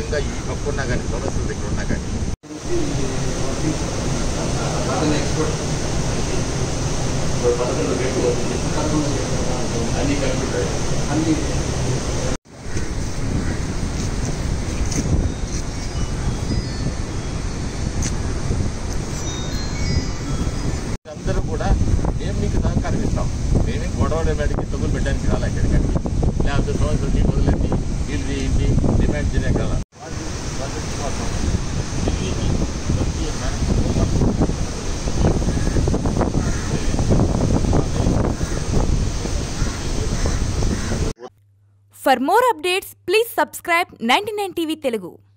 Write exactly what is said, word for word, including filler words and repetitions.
నిజంగా ఈ పక్కున్నా కానీ సమస్యలు దగ్గర ఉన్నా కానీ అన్ని కంప్యూటర్ అన్ని అందరూ కూడా మేము మీకు సహకారం ఇస్తాం. మేమే గొడవలు మేడకి తగులు పెట్టడానికి రాలే ఎక్కడికండి, లేకపోతే సంవత్సరం మొదలెట్టి వీళ్ళు ఏంటి డిమాండ్ చేయడం కదా. For more updates, please subscribe ninety-nine T V Telugu.